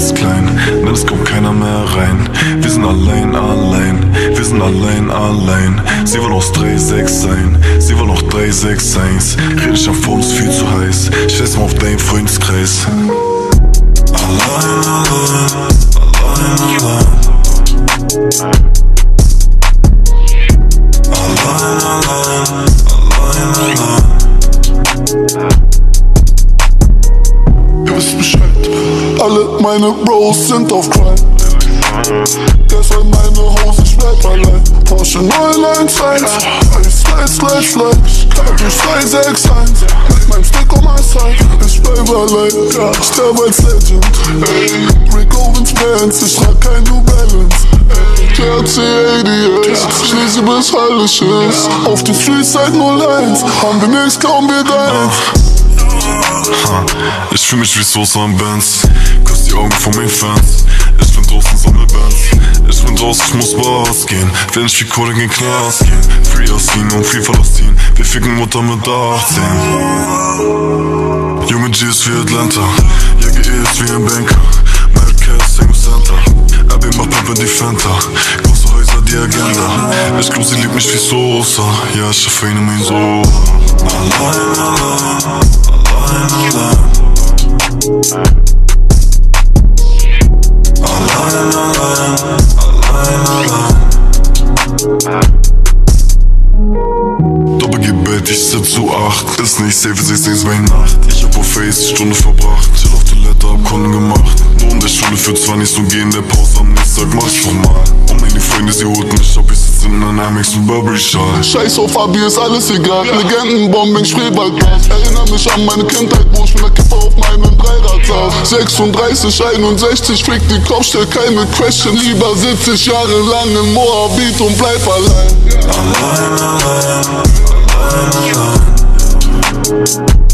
ist klein, denn es kommt keiner mehr rein. Wir sind allein, allein, wir sind allein, allein. Sie will aus 3-6 sein, sie will noch 3-6-1. Red ich am Phone, ist viel zu heiß, scheiß mal auf deinen Freundeskreis. Allein, allein, allein, allein. Allein, allein, allein, allein. Ihr wisst Bescheid. Alle meine Bros sind auf Crime. Deshalb meine Hose, ich bleib allein. Porsche 911, slide, slide, slide. Durch 361, mit meinem Stick um my side. Ich bleib allein, ich sterbe als Legend. Rick Owens Bands, ich trag kein New Balance. THC 88, schließe bis Hallisch ist. Auf die Freeside 01, haben wir nichts, glauben wir deins. Ich fühl mich wie Sosa am Benz. Küss die Augen von meinen Fans. Ich bin draußen, sammel Bands. Ich bin draußen, ich muss Bars gehen. Will nicht wie Kohle gegen Knast gehen. Free Yasin und Free Palästin. Wir ficken Mutter mit 18. Junge G ist wie Atlanta. Jäger E ist wie ein Banker. Madcast, Hang Center. Abby macht Pump in die Fanta. Große Häuser, die Agenda. Ich glaub, sie liebt mich wie Sosa. Ja, ich schaffe ihn mein Sohn. Allein, allein, allein, allein. Allein, allein, allein, allein. Doppelgebet, ich sitz zu 8. Ist nicht safe, es ist nichts bei Nacht. Ich hab auf Face Stunde verbracht. Chill auf Toilette, hab Kunden gemacht. Nur in der Schule für 2 nicht so gehen. Der Pause am nächsten Tag mach ich nochmal. Und meine Freunde, sie holten mich ab. Ich sitz in einem Amex und Burberry-Schal. Scheiß auf Abi, ist alles egal. Legendenbombing, Spreewaldgras. Erinnere mich an meine Kindheit, wo ich mit der Kippe auf meinem Dreirad saß. 36, 61, fick die Kopf, stell keine Question. Lieber sitz ich jahrelang im Moabit und bleib allein. Allein, allein, allein, allein.